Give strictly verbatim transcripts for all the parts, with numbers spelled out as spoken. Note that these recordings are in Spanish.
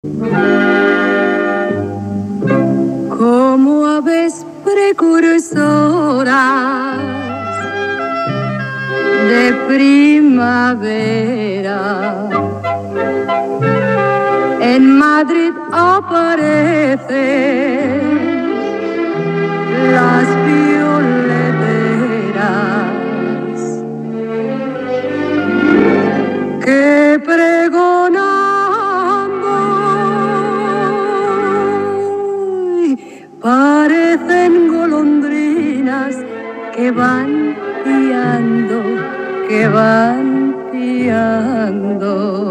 Como aves precursoras de primavera, en Madrid aparecen las violeteras que pregonando parecen golondrinas que van piando, que van piando.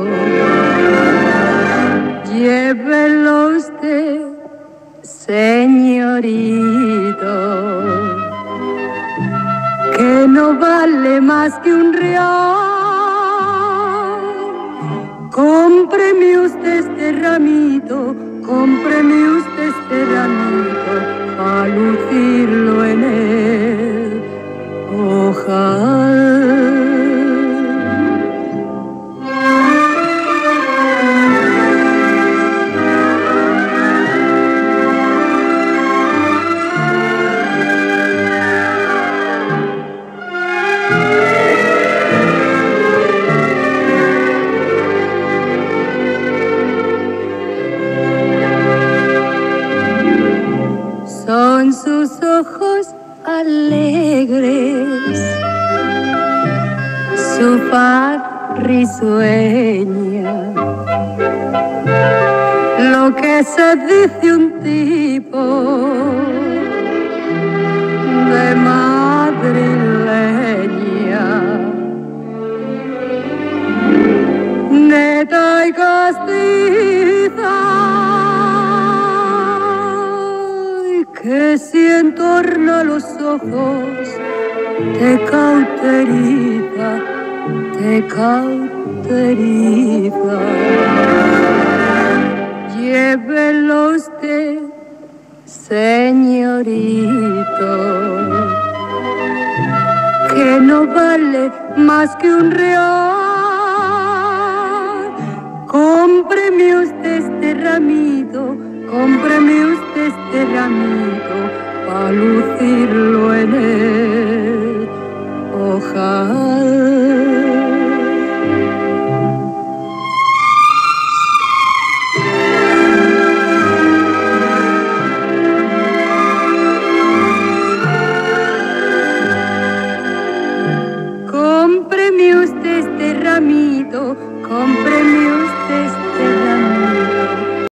Llévelo usted, señorito, que no vale más que un real. Cómpreme usted este ramito, cómpreme usted este ramito, a lucirlo en el ojal. Son sus ojos alegres, su faz risueña, lo que se dice un tipo de madrileña, neta y castiza, que si entorna los ojos te cauteriza, te cauteriza. Llévelo usted, señorito, que no vale más que un real. Cómpreme usted este ramito, cómpreme usted este ramito, pa' lucirlo en el ojal. Cómpreme usted este ramito, cómpreme